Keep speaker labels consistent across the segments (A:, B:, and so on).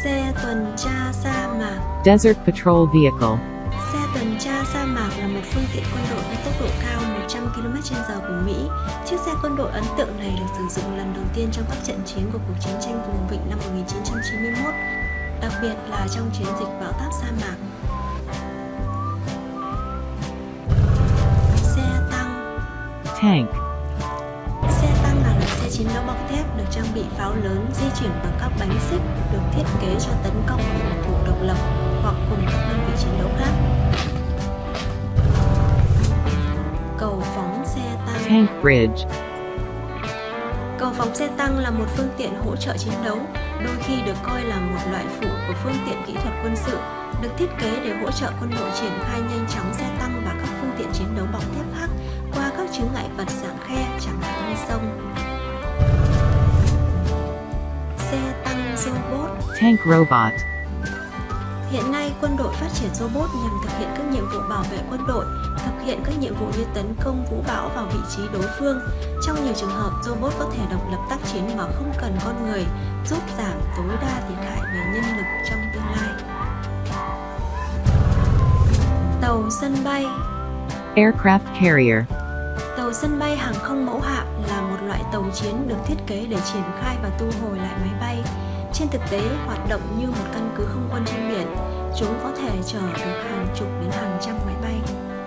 A: Xe tuần tra sa mạc.
B: Desert Patrol Vehicle.
A: Xe tuần tra sa mạc là một phương tiện quân đội với tốc độ cao 100 km/h của Mỹ. Chiếc xe quân đội ấn tượng này được sử dụng lần đầu tiên trong các trận chiến của cuộc chiến tranh vùng vịnh năm 1991, đặc biệt là trong chiến dịch bão táp sa mạc. Xe tăng.
B: Tank.
A: Xe tăng là loại xe chiến đấu bọc thép được trang bị pháo lớn, di chuyển bằng các bánh xích, được thiết kế cho tấn công phòng thủ độc lập hoặc cùng các đơn vị chiến đấu khác. Cầu phóng xe tăng.
B: Tank bridge.
A: Cầu phóng xe tăng là một phương tiện hỗ trợ chiến đấu, đôi khi được coi là một loại phụ của phương tiện kỹ thuật quân sự, được thiết kế để hỗ trợ quân đội triển khai nhanh chóng xe tăng và các phương tiện chiến đấu bọc thép khác qua các chướng ngại vật dạng khe, chẳng hạn như sông. Xe tăng robot.
B: Tank robot.
A: Hiện nay, quân đội phát triển robot nhằm thực hiện các nhiệm vụ bảo vệ quân đội, thực hiện các nhiệm vụ như tấn công vũ bão vào vị trí đối phương. Trong nhiều trường hợp, robot có thể độc lập tác chiến mà không cần con người, giúp giảm tối đa thiệt hại về nhân lực trong tương lai. Tàu sân bay.
B: Aircraft carrier.
A: Tàu sân bay hàng không mẫu hạm là một loại tàu chiến được thiết kế để triển khai và thu hồi lại máy bay. Trên thực tế, hoạt động như một căn cứ không quân trên biển, chúng có thể chở được hàng chục đến hàng trăm máy bay.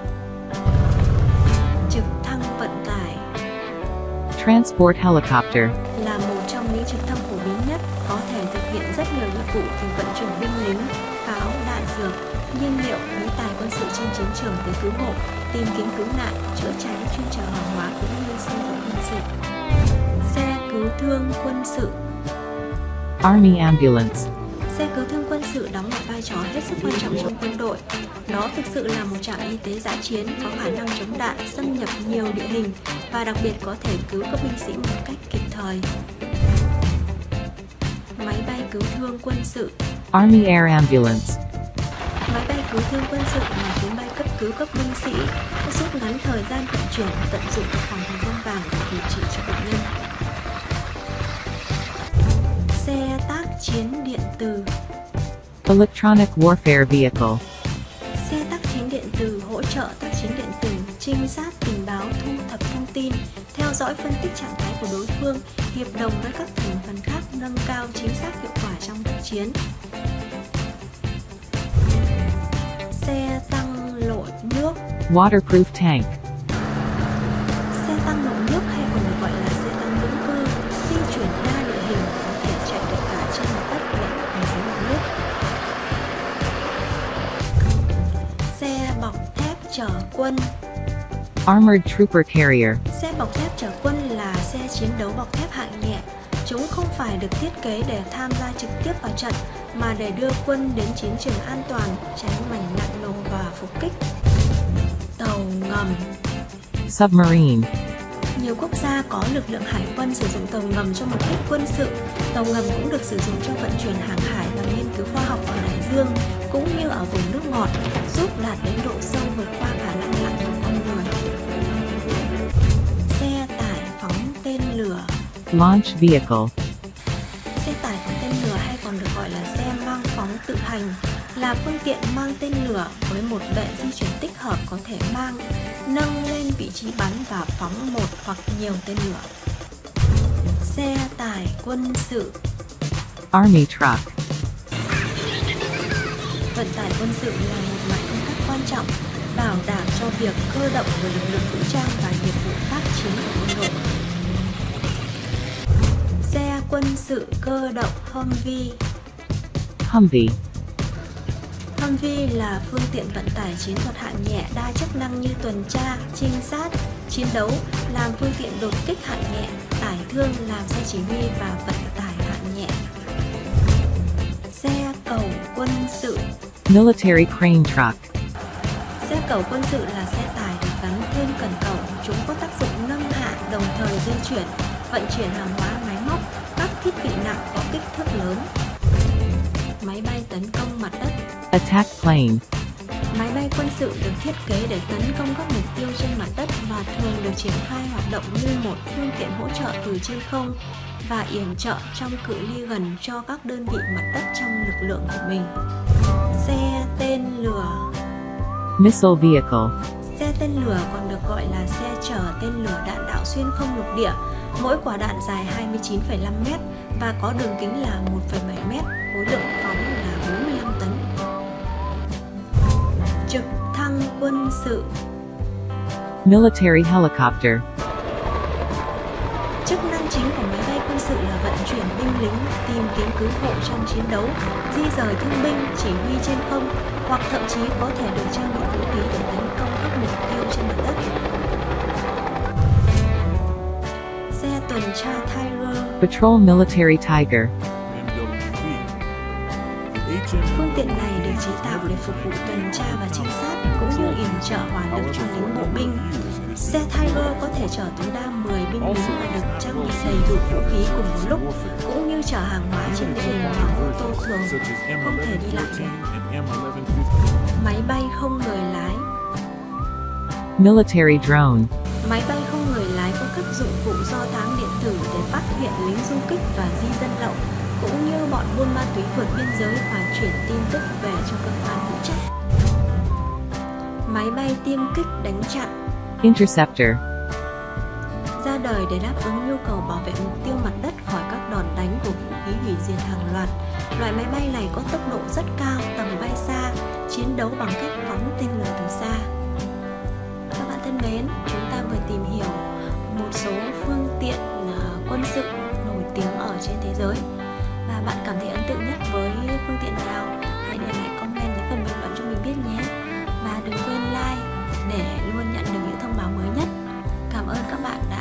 A: Trực thăng vận tải.
B: Transport helicopter.
A: Là một trong những trực thăng phổ biến nhất, có thể thực hiện rất nhiều nhiệm vụ từ vận chuyển binh lính, pháo, đạn dược, nhiên liệu, khí tài quân sự trên chiến trường tới cứu hộ, tìm kiếm cứu nạn, chữa cháy, chuyên chở hàng hóa cũng như xây dựng quân sự. Xe cứu thương quân sự.
B: Army ambulance.
A: Xe cứu thương quân sự đóng một vai trò hết sức quan trọng trong quân đội. Đó thực sự là một trạm y tế dã chiến có khả năng chống đạn, xâm nhập nhiều địa hình và đặc biệt có thể cứu các binh sĩ một cách kịp thời. Máy bay cứu thương quân sự.
B: Army air ambulance.
A: Máy bay cứu thương quân sự là chuyến bay cấp cứu các binh sĩ, rút ngắn thời gian vận chuyển và tận dụng được khoảng thời gian vàng để điều trị cho bệnh nhân. Xe tác chiến điện tử.
B: Electronic warfare vehicle.
A: Xe tác chiến điện tử hỗ trợ tác chiến điện tử, trinh sát tình báo, thu thập thông tin, theo dõi phân tích trạng thái của đối phương, hiệp đồng với các thành phần khác nâng cao chính xác hiệu quả trong tác chiến. Xe tăng lội nước.
B: Waterproof tank.
A: Xe tăng lội nước hay còn được gọi là xe tăng lưỡng cư, di chuyển đa địa hình, có thể chạy được cả trên mặt đất lẫn ở dưới mặt nước. Xe bọc thép chở quân.
B: Armored trooper carrier.
A: Xe bọc thép chở quân là xe chiến đấu bọc thép hạng nhẹ. Chúng không phải được thiết kế để tham gia trực tiếp vào trận, mà để đưa quân đến chiến trường an toàn, tránh mảnh nặng nổ và phục kích. Tàu ngầm.
B: Submarine.
A: Nhiều quốc gia có lực lượng hải quân sử dụng tàu ngầm cho mục đích quân sự. Tàu ngầm cũng được sử dụng cho vận chuyển hàng hải và nghiên cứu khoa học ở đại dương, cũng như ở vùng nước ngọt, giúp đạt đến độ sâu vượt qua khả năng nặng của con người. Xe tải phóng tên lửa.
B: Launch vehicle.
A: Xe tải phóng tên lửa hay còn được gọi là xe mang phóng tự hành, là phương tiện mang tên lửa với một bệ di chuyển tích hợp có thể mang, nâng lên vị trí bắn và phóng một hoặc nhiều tên lửa. Xe tải quân sự.
B: Army truck.
A: Vận tải quân sự là một loại công tác quan trọng, bảo đảm cho việc cơ động của lực lượng vũ trang và nhiệm vụ tác chiến của quân đội. Xe quân sự cơ động Humvee.
B: Humvee.
A: Humvee là phương tiện vận tải chiến thuật hạng nhẹ đa chức năng như tuần tra, trinh sát, chiến đấu, làm phương tiện đột kích hạng nhẹ, tải thương làm xe chỉ huy và vận tải hạng nhẹ. Xe cầu quân sự.
B: Military crane truck.
A: Xe cầu quân sự là xe tải được gắn thêm cần cầu. Chúng có tác dụng nâng hạ đồng thời di chuyển, vận chuyển hàng hóa, máy móc, các thiết bị nặng có kích thước lớn. Máy bay tấn công mặt đất.
B: Attack plane.
A: Máy bay quân sự được thiết kế để tấn công các mục tiêu trên mặt đất và thường được triển khai hoạt động như một phương tiện hỗ trợ từ trên không và yểm trợ trong cự ly gần cho các đơn vị mặt đất trong lực lượng của mình. Xe tên lửa.
B: Missile vehicle.
A: Xe tên lửa còn được gọi là xe chở tên lửa đạn đạo xuyên không lục địa. Mỗi quả đạn dài 29,5 m và có đường kính là 1,7 m, khối lượng phóng là 45 tấn. Trực thăng quân sự.
B: Military helicopter.
A: Chức năng chính của máy bay quân sự là vận chuyển binh lính, tìm kiếm cứu hộ trong chiến đấu, di rời thương binh, chỉ huy trên không, hoặc thậm chí có thể được trang bị vũ khí để tấn công các mục tiêu trên mặt đất. Xe tuần tra Tiger.
B: Patrol military Tiger.
A: Phương tiện này được chế tạo để phục vụ tuần tra và trinh sát, cũng như yểm trợ hỏa lực cho lính bộ binh. Xe Tiger có thể chở tối đa 10 binh lính và được trang bị đầy đủ vũ khí cùng một lúc, cũng như chở hàng hóa trên địa hình mà ô tô thường không thể đi lại được. Máy bay không người lái.
B: Military drone.
A: Máy bay không người lái có các dụng cụ do thám điện tử để phát hiện lính du kích và di dân lậu, cũng như bọn buôn ma túy vượt biên giới và chuyển tin tức về cho cơ quan hữu trách. Máy bay tiêm kích đánh chặn.
B: Interceptor.
A: Ra đời để đáp ứng nhu cầu bảo vệ mục tiêu mặt đất khỏi các đòn đánh của vũ khí hủy diệt hàng loạt. Loại máy bay này có tốc độ rất cao, tầm bay xa, chiến đấu bằng cách phóng tên lửa từ xa. Các bạn thân mến, chúng ta vừa tìm hiểu một số phương tiện quân sự nổi tiếng ở trên thế giới. Và bạn cảm thấy ấn tượng nhất với phương tiện nào? Hãy để lại comment dưới phần bình luận cho mình biết nhé. Và đừng quên like để luôn nhận được những thông báo mới nhất. Cảm ơn các bạn đã